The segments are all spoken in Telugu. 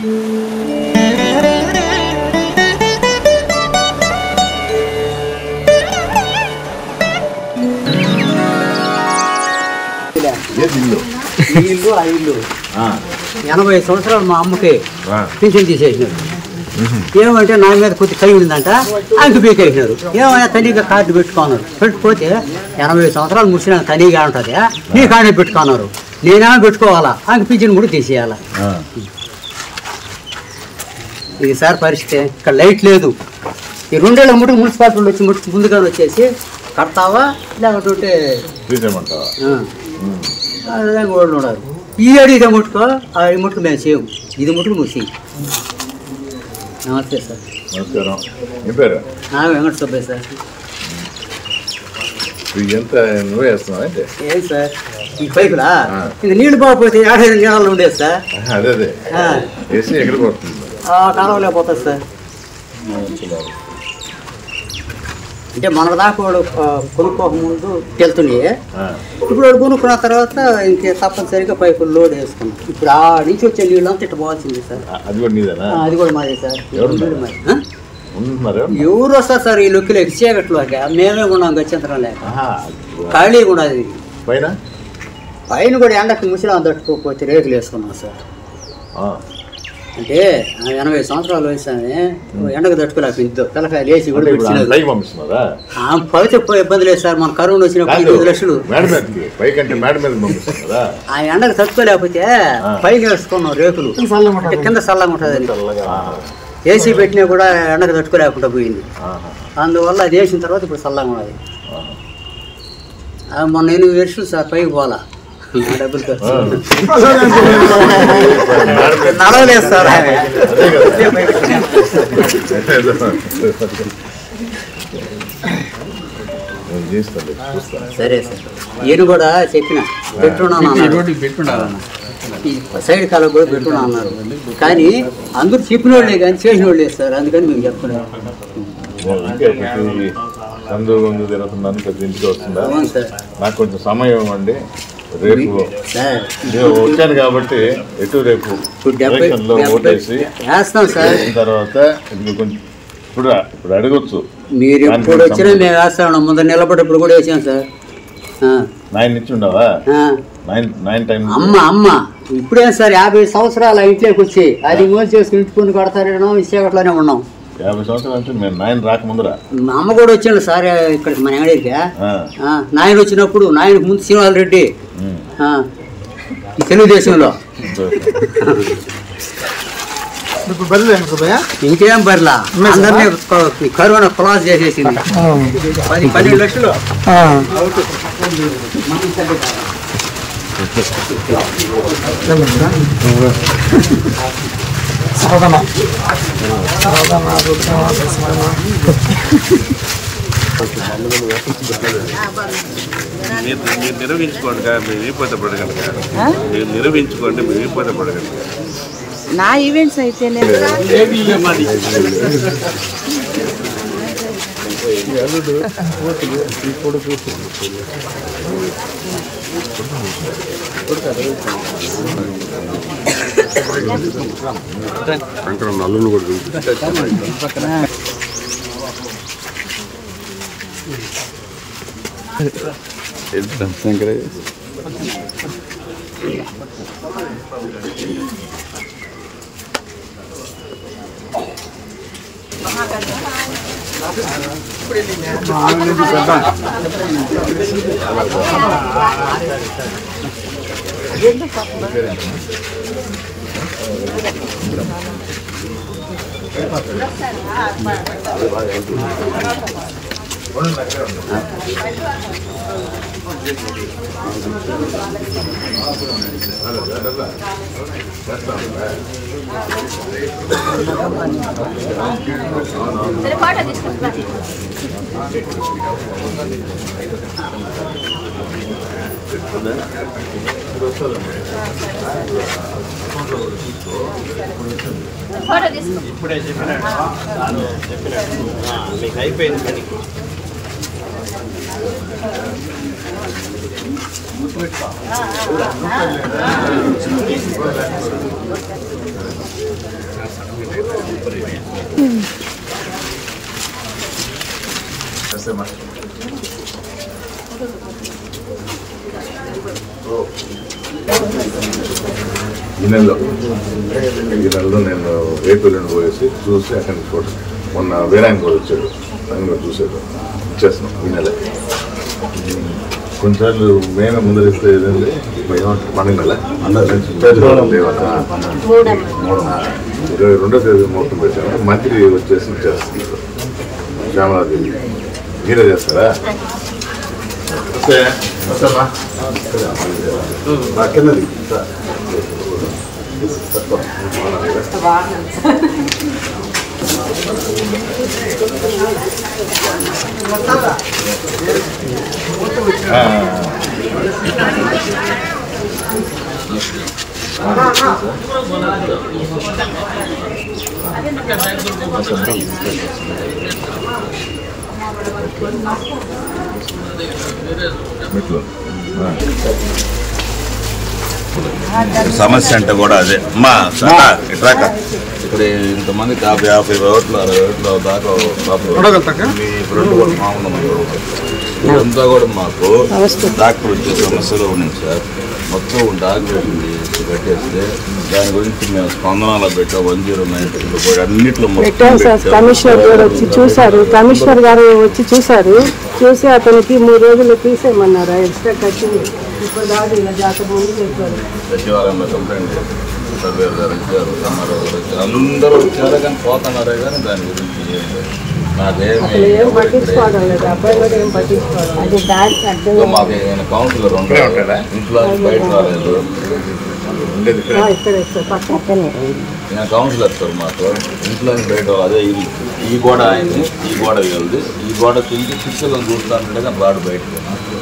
ఇల్లు ఆ ఇల్లు 80 సంవత్సరాలు మా అమ్మకి పింఛన్ తీసేసినారు. ఏమంటే నా మీద కొద్ది కై ఉందంట అంక పీకేసినారు. ఏమైనా తనీగా కార్డు పెట్టుకున్నారు. పెట్టుకోతే 80 సంవత్సరాలు ముడిచిన తనీగా ఉంటుంది, నీ కార్డు పెట్టుకున్నారు. నేనేమో పెట్టుకోవాలా, అంక పింఛన్ కూడా తీసేయాలా. ఇది సార్ పరిస్థితి. ఇక్కడ లైట్ లేదు. ఈ 2 ఏళ్ళ ముట్టుకు మున్సిపాలిటీలు వచ్చి ముట్టుకు ముందుగానే వచ్చేసి కడతావా లేకపోతే వాళ్ళు ఉన్నారు. ఈ ఏడు ఇదే ముట్టుకో, ఆ ముట్టుకు మేము చేయము, ఇది ముట్టుకు నువ్వు చేయి. నమస్తే సార్. నమస్కారం. మీ పేరు? వెంకట సుబ్బయ్య సార్. ఎంత నువ్వే వేస్తున్నావు అంటే? ఏం సార్ ఈ పైపులా ఇది నీళ్లు పోకపోతే 50 నెలలు ఉండేది సార్. అదే వేసి ఎక్కడికి పోతుంది? కాలంలో పోతుంది సార్. అంటే మన దాకా వాడు కొనుక్కోక ముందు వెళ్తున్నాయి. ఇప్పుడు వాడు కొనుక్కున్న తర్వాత ఇంకే తప్పనిసరిగా పైపులు లోడ్ వేసుకున్నాం. ఇప్పుడు ఆ నుంచి వచ్చే నీళ్ళు అంతా ఇట్లా పోవాల్సింది సార్. అది కూడా నీదేనా? అది కూడా మాదే సార్. ఎవరు వస్తారు సార్ ఈ లొక్కిలోకి చీకట్లోకి? మేమే ఉన్నాం గచ్చంతరం లేక ఖాళీ కూడా. అది పైన కూడా ఎండకు ముసలాం తట్టుకోకపోతే రేకులు వేసుకున్నాం సార్. అంటే 80 సంవత్సరాలు వయసు ఎండకు తట్టుకోలేక పిల్లకాయలు వేసి కూడా పడితే ఇబ్బంది లేదు సార్. మన కరోనా వచ్చినప్పుడు 5 లక్షలు ఆ ఎండకు తట్టుకోలేకపోతే పైకి వేసుకున్నాం రేకులు. కింద చల్లగా ఉంటుంది. ఏసీ పెట్టినా కూడా ఎండకు తట్టుకోలేకుండా పోయింది. అందువల్ల అది వేసిన తర్వాత ఇప్పుడు చల్లగా ఉన్నది. మొన్న 8 వర్షాలు సార్ పైకి పోలా. డబ్బులు నడవలేదు సార్. సరే సార్. నేను కూడా చెప్పిన పెట్టున్నాను, సైడ్ కాలం కూడా పెట్టున్నా అన్నారు. కానీ అందరూ చెప్పిన వాళ్ళే కానీ చేసిన వాళ్ళే సార్. అందుకని మేము చెప్తున్నాం. ఇంటికి వస్తుందా? నాకు కొంచెం సమయం ఇవ్వండి. రేపు వచ్చాను కాబట్టి రేపు ఓటేసి వేస్తాం సార్. తర్వాత కొంచెం ఇప్పుడు అడగొచ్చు. మీరు ఎప్పుడు వచ్చినా మేము వేస్తాం. ముందు నిలబడేప్పుడు కూడా వేసాం సార్. 9 నుంచి ఉండవా? 9 టైం. అమ్మ ఇప్పుడే సార్ 50 సంవత్సరాలు ఇంట్లోకి వచ్చి అది మోసం చేసుకుని ఇంటికొని కొడతారేనో విశాఖలోనే ఉన్నాం. 50 సంవత్సరాల నుంచి మేము 9 రాకముందురా మా అమ్మ కూడా వచ్చాడు సార్ ఇక్కడికి మన ఎంగడికి. నాయన వచ్చినప్పుడు నాయనకు ముందు శ్రీనివాస రెడ్డి తెలుగుదేశంలో. ఇంకేం బరిలా అందరినీ కరోనా క్లాస్ చేసేసింది. 12 లక్షలు మీరు నిర్వహించుకోండి. మీరు విపోతే పడగలగా మీరు నిర్వహించుకోండి. మీరు విపోతే పడగలగా నా ఈవెంట్స్ అయితేనే నల్లును కూడా ఇప్పుడే చెప్పినట్టు మీకు అయిపోయింది పని. ఈ నెలలో నేను ఏపీలో పోయేసి చూసి అక్కడి నుంచి ఫోటో మొన్న వేరాయన కూడా వచ్చాడు ఆయన కూడా చూసాడు ఇచ్చేస్తున్నాం ఈ నెల కొన్నిసార్లు మేమే ముందర ఇస్తే ఏదండి పండుగ నెల 22వ తేదీ ముహూర్తం పెట్టాము మంత్రి వచ్చేసి చేస్తున్నారు శ్యామలాదేవి మీరే చేస్తారా కిందది సమస్య అంటే కూడా అదే అమ్మా ఇట్రాక ఇప్పుడు ఇంతమంది 50 ఓట్లు 60 ఓట్లు దాకా మీ ఫ్రెండ్ కూడా మామూలు ఇదంతా కూడా మాకు డాక్టర్ వచ్చే సమస్యలో ఉంది సార్. మొత్తం డాక్యుమెంట్ చేసి కట్టేస్తే దాని గురించి మేము స్పందనలో పెట్టాం 109 అన్నిట్లో పెట్టాం సార్. కమిషనర్ గారు వచ్చి చూశారు, కమిషనర్ గారు వచ్చి చూశారు, చూసి అతనికి 3 రోజులు తీసేయమన్నారు. ఎక్స్ట్రా కట్టింది ఇప్పుడు దాకా ఇలా జాతర ముందు చెప్పారు. సచివాలయంలో కంప్లైంట్ సర్వేర్ గారు వచ్చారు, ఎంఆర్ఓ గారు వచ్చారు, అందరూ వచ్చారు కానీ పోతున్నారే కానీ దాని గురించి అసలు ఏం పట్టించుకోవడం లేదు. అబ్బాయి కూడా ఏం పట్టించుకోవడం. అది మాకు కౌన్సిలర్ ఉంటాడా ఇంట్లో బయట రాలేదు. నేను కౌన్సిలర్ సార్ మాకు ఇంట్లో బయట అదే ఈ గోడ ఆయన్ని ఈ గోడ వెళ్ది ఈ గోడ తిరిగి పిక్చర్లను చూస్తానంటే కానీ రాడు బయటకు.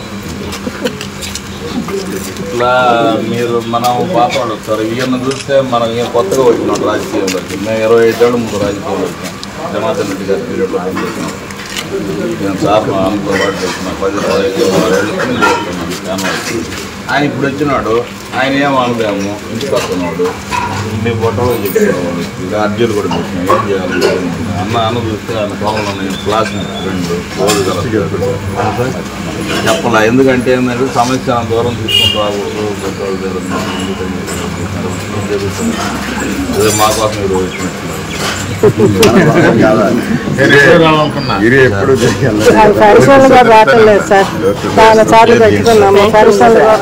ఇట్లా మీరు మనం పాత వాళ్ళు సార్ ఈయన చూస్తే మనం కొత్తగా వచ్చినాం రాజకీయంలోకి. మేము 25 ఏళ్ళ ముందు రాజకీయంలో వచ్చాం. జనార్దన్ రెడ్డి గారి పీరియడ్లో పనిచేసినాం. నేను సార్ అంతా పాటు చేస్తున్నాను 10-15 చేస్తున్నాను. ఆయన ఇప్పుడు వచ్చినాడు, ఆయన ఏమనలేము ఇంటికి వస్తున్నాడు. ఇన్ని ఫోటోలు చెప్తున్నాడు, ఇంకా అర్జీలు కూడా పెట్టినాం. ఏం చేయాలి అన్న చూస్తే ఆయన కోపంలో క్లాస్ ఫ్రెండ్ చెప్పాలా. ఎందుకంటే ఏంటంటే సమస్య దూరం తీసుకుంటూ రాకూడదు. పెట్రోల్ జరుగుతుంది మా కోసం మీరు వచ్చినట్టున్నారు. పరిశ్రమలు కూడా రావట్లేదు సార్. చాలా సార్లు పెట్టుకున్నాము. పరిశ్రమలు కూడా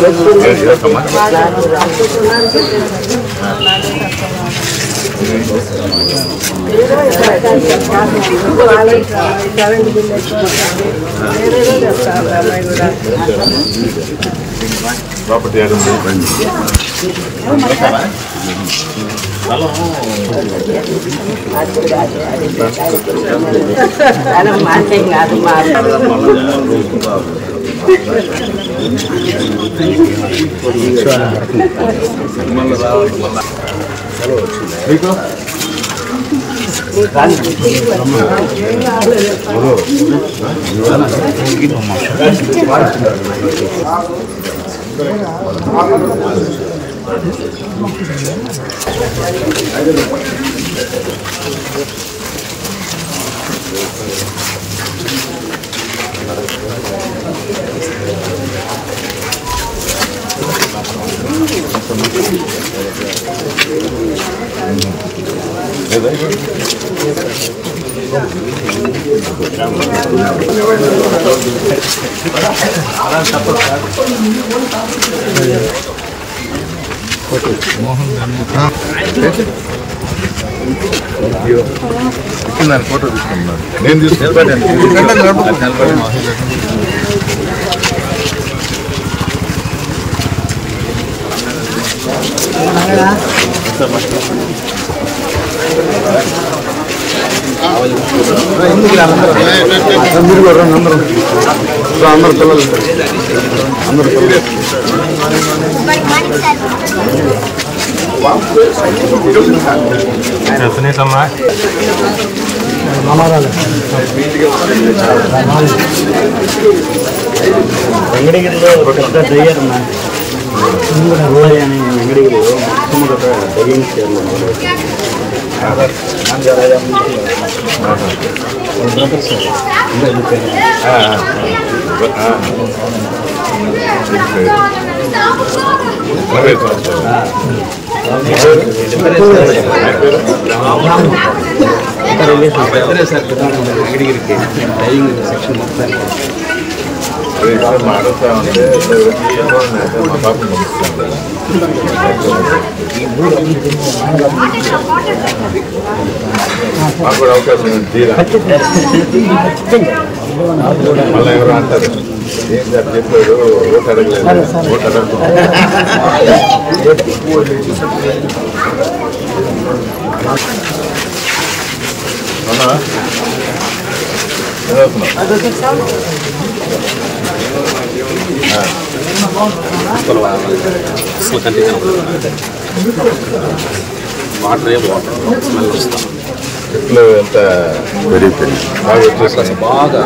ప్రాపర్టీ ఫోటో తీసుకున్నాను నేను తీసుకున్నాను. మీరు కూడా అందరూ పిల్లలు అందరూ పిల్లలు సునీతమ్మా వెంకటగిరిలో పెద్ద డ్రైయర్ ಅಂಗಡಿಗಳು సెక్షన్ మొత్తం మారుతా ఉంటే మా పాప మాకు కూడా అవకాశం తీరా మళ్ళీ ఎవరు అంటారు ఏం సార్ చెప్పాడు ఓటు అడగలేదు ఓటు అడగలేదు వాటర్ స్మెల్ వస్తాం చెట్లు ఎంత పెరిగిపోయింది బాగా వచ్చేసి బాగా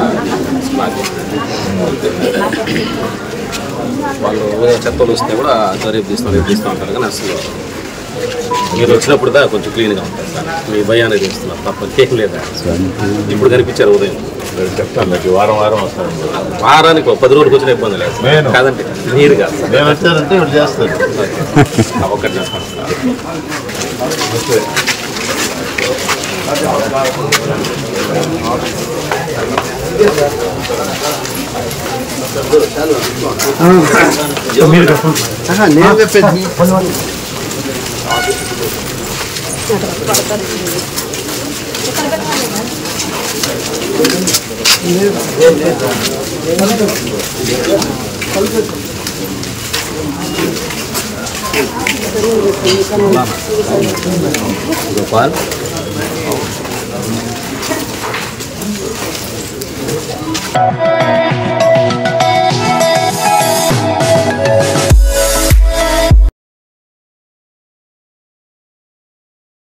వాళ్ళు చెత్తలు వస్తే కూడా రేపు తీస్తూ ఉంటారు కానీ అసలు మీరు వచ్చినప్పుడు దా కొంచెం క్లీన్గా ఉంటుంది సార్ మీ భయాన్ని తీస్తున్నారు తప్ప కేక్ లేదా ఇప్పుడు కనిపించారు ఉదయం చెప్తాను మీకు వారం వారం వస్తాను వారానికి 10 రోజులకు వచ్చిన ఇబ్బంది లేదు నేను కాదంటే నీరు కాదు సార్ నేను వచ్చానంటే ఇప్పుడు చేస్తాను ఒక్కటి చేస్తాను నేను చెప్పేది గోపాల్